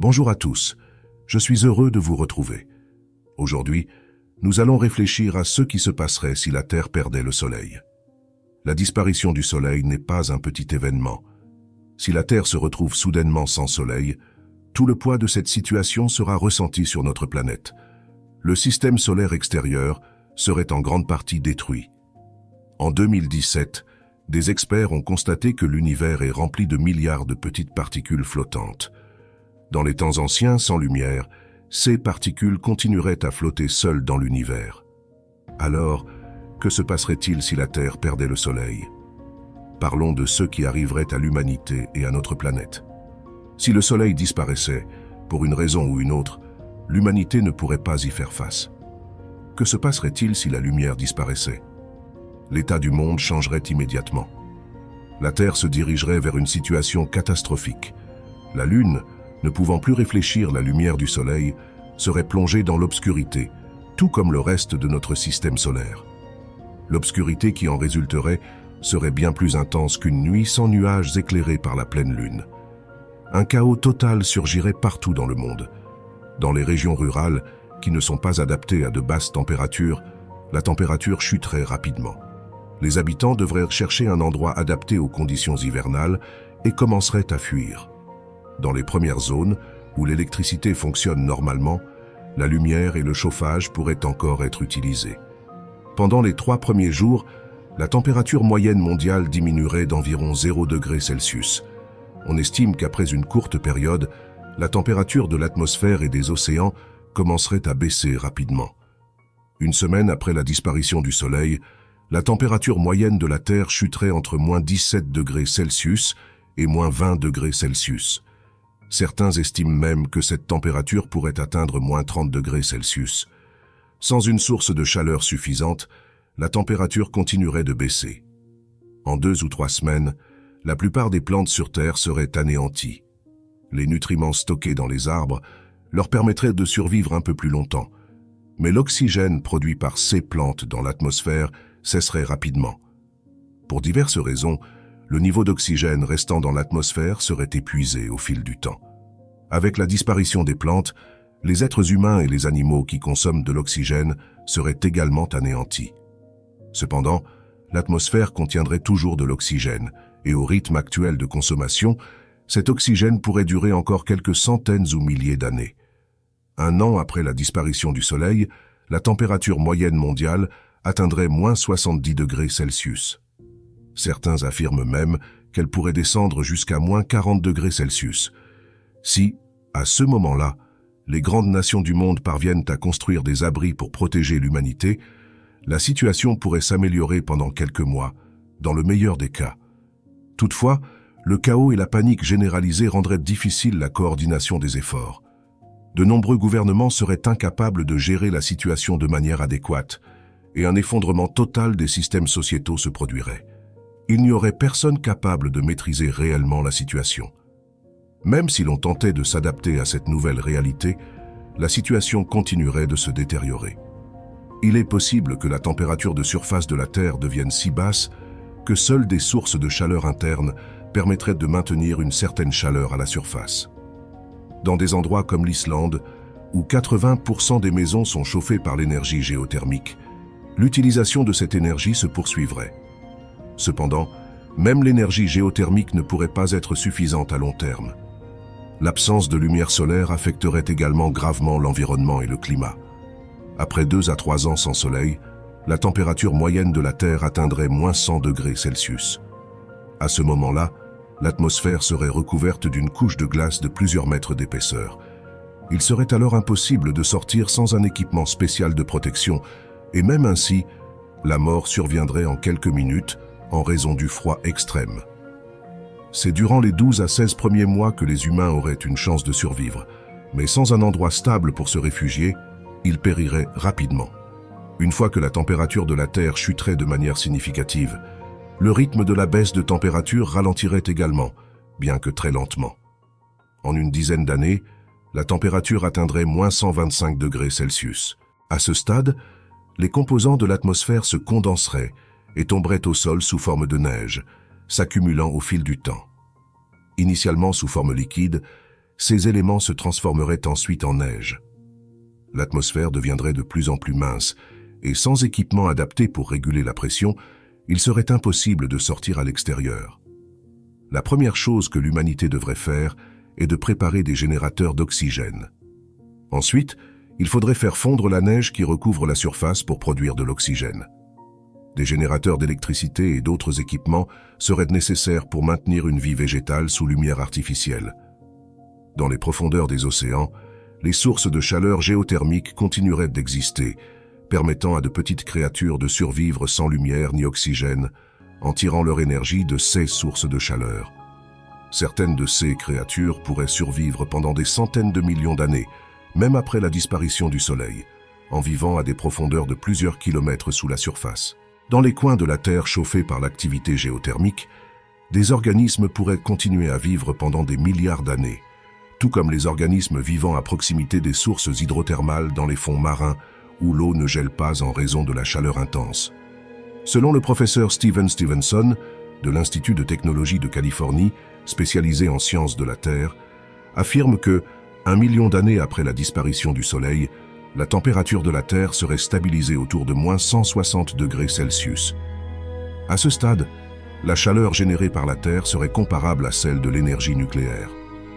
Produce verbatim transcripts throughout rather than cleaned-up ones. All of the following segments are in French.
Bonjour à tous, je suis heureux de vous retrouver. Aujourd'hui, nous allons réfléchir à ce qui se passerait si la Terre perdait le Soleil. La disparition du Soleil n'est pas un petit événement. Si la Terre se retrouve soudainement sans Soleil, tout le poids de cette situation sera ressenti sur notre planète. Le système solaire extérieur serait en grande partie détruit. En deux mille dix-sept, des experts ont constaté que l'univers est rempli de milliards de petites particules flottantes. Dans les temps anciens, sans lumière, ces particules continueraient à flotter seules dans l'univers. Alors, que se passerait-il si la Terre perdait le Soleil? Parlons de ce qui arriverait à l'humanité et à notre planète. Si le Soleil disparaissait, pour une raison ou une autre, l'humanité ne pourrait pas y faire face. Que se passerait-il si la lumière disparaissait? L'état du monde changerait immédiatement. La Terre se dirigerait vers une situation catastrophique. La Lune, ne pouvant plus réfléchir la lumière du Soleil, serait plongée dans l'obscurité, tout comme le reste de notre système solaire. L'obscurité qui en résulterait serait bien plus intense qu'une nuit sans nuages éclairés par la pleine lune. Un chaos total surgirait partout dans le monde. Dans les régions rurales, qui ne sont pas adaptées à de basses températures, la température chuterait rapidement. Les habitants devraient chercher un endroit adapté aux conditions hivernales et commenceraient à fuir. Dans les premières zones, où l'électricité fonctionne normalement, la lumière et le chauffage pourraient encore être utilisés. Pendant les trois premiers jours, la température moyenne mondiale diminuerait d'environ zéro degré Celsius. On estime qu'après une courte période, la température de l'atmosphère et des océans commencerait à baisser rapidement. Une semaine après la disparition du Soleil, la température moyenne de la Terre chuterait entre moins dix-sept degrés Celsius et moins vingt degrés Celsius. Certains estiment même que cette température pourrait atteindre moins trente degrés Celsius. Sans une source de chaleur suffisante, la température continuerait de baisser. En deux ou trois semaines, la plupart des plantes sur Terre seraient anéanties. Les nutriments stockés dans les arbres leur permettraient de survivre un peu plus longtemps. Mais l'oxygène produit par ces plantes dans l'atmosphère cesserait rapidement. Pour diverses raisons, le niveau d'oxygène restant dans l'atmosphère serait épuisé au fil du temps. Avec la disparition des plantes, les êtres humains et les animaux qui consomment de l'oxygène seraient également anéantis. Cependant, l'atmosphère contiendrait toujours de l'oxygène, et au rythme actuel de consommation, cet oxygène pourrait durer encore quelques centaines ou milliers d'années. Un an après la disparition du Soleil, la température moyenne mondiale atteindrait moins soixante-dix degrés Celsius. Certains affirment même qu'elle pourrait descendre jusqu'à moins quarante degrés Celsius. Si, à ce moment-là, les grandes nations du monde parviennent à construire des abris pour protéger l'humanité, la situation pourrait s'améliorer pendant quelques mois, dans le meilleur des cas. Toutefois, le chaos et la panique généralisée rendraient difficile la coordination des efforts. De nombreux gouvernements seraient incapables de gérer la situation de manière adéquate, et un effondrement total des systèmes sociétaux se produirait. Il n'y aurait personne capable de maîtriser réellement la situation. Même si l'on tentait de s'adapter à cette nouvelle réalité, la situation continuerait de se détériorer. Il est possible que la température de surface de la Terre devienne si basse que seules des sources de chaleur interne permettraient de maintenir une certaine chaleur à la surface. Dans des endroits comme l'Islande, où quatre-vingts pour cent des maisons sont chauffées par l'énergie géothermique, l'utilisation de cette énergie se poursuivrait. Cependant, même l'énergie géothermique ne pourrait pas être suffisante à long terme. L'absence de lumière solaire affecterait également gravement l'environnement et le climat. Après deux à trois ans sans soleil, la température moyenne de la Terre atteindrait moins cent degrés Celsius. À ce moment-là, l'atmosphère serait recouverte d'une couche de glace de plusieurs mètres d'épaisseur. Il serait alors impossible de sortir sans un équipement spécial de protection, et même ainsi, la mort surviendrait en quelques minutes en raison du froid extrême. C'est durant les douze à seize premiers mois que les humains auraient une chance de survivre, mais sans un endroit stable pour se réfugier, ils périraient rapidement. Une fois que la température de la Terre chuterait de manière significative, le rythme de la baisse de température ralentirait également, bien que très lentement. En une dizaine d'années, la température atteindrait moins cent vingt-cinq degrés Celsius. À ce stade, les composants de l'atmosphère se condenseraient et tomberaient au sol sous forme de neige, s'accumulant au fil du temps. Initialement sous forme liquide, ces éléments se transformeraient ensuite en neige. L'atmosphère deviendrait de plus en plus mince, et sans équipement adapté pour réguler la pression, il serait impossible de sortir à l'extérieur. La première chose que l'humanité devrait faire est de préparer des générateurs d'oxygène. Ensuite, il faudrait faire fondre la neige qui recouvre la surface pour produire de l'oxygène. Des générateurs d'électricité et d'autres équipements seraient nécessaires pour maintenir une vie végétale sous lumière artificielle. Dans les profondeurs des océans, les sources de chaleur géothermique continueraient d'exister, permettant à de petites créatures de survivre sans lumière ni oxygène, en tirant leur énergie de ces sources de chaleur. Certaines de ces créatures pourraient survivre pendant des centaines de millions d'années, même après la disparition du Soleil, en vivant à des profondeurs de plusieurs kilomètres sous la surface. Dans les coins de la Terre chauffés par l'activité géothermique, des organismes pourraient continuer à vivre pendant des milliards d'années, tout comme les organismes vivant à proximité des sources hydrothermales dans les fonds marins où l'eau ne gèle pas en raison de la chaleur intense. Selon le professeur Steven Stevenson, de l'Institut de technologie de Californie, spécialisé en sciences de la Terre, affirme que, un million d'années après la disparition du Soleil, la température de la Terre serait stabilisée autour de moins cent soixante degrés Celsius. À ce stade, la chaleur générée par la Terre serait comparable à celle de l'énergie nucléaire.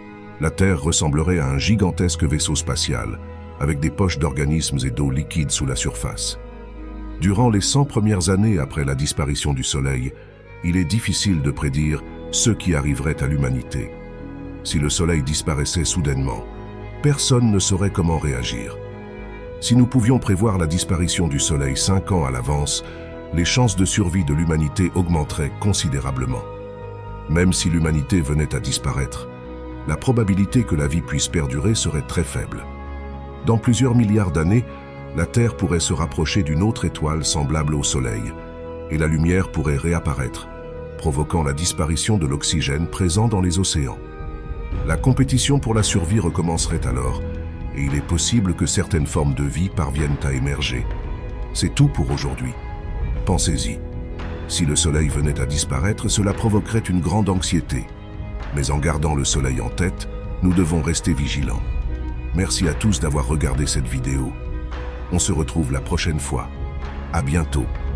La Terre ressemblerait à un gigantesque vaisseau spatial, avec des poches d'organismes et d'eau liquide sous la surface. Durant les cent premières années après la disparition du Soleil, il est difficile de prédire ce qui arriverait à l'humanité. Si le Soleil disparaissait soudainement, personne ne saurait comment réagir. Si nous pouvions prévoir la disparition du Soleil cinq ans à l'avance, les chances de survie de l'humanité augmenteraient considérablement. Même si l'humanité venait à disparaître, la probabilité que la vie puisse perdurer serait très faible. Dans plusieurs milliards d'années, la Terre pourrait se rapprocher d'une autre étoile semblable au Soleil, et la lumière pourrait réapparaître, provoquant la disparition de l'oxygène présent dans les océans. La compétition pour la survie recommencerait alors, et il est possible que certaines formes de vie parviennent à émerger. C'est tout pour aujourd'hui. Pensez-y. Si le Soleil venait à disparaître, cela provoquerait une grande anxiété. Mais en gardant le Soleil en tête, nous devons rester vigilants. Merci à tous d'avoir regardé cette vidéo. On se retrouve la prochaine fois. À bientôt.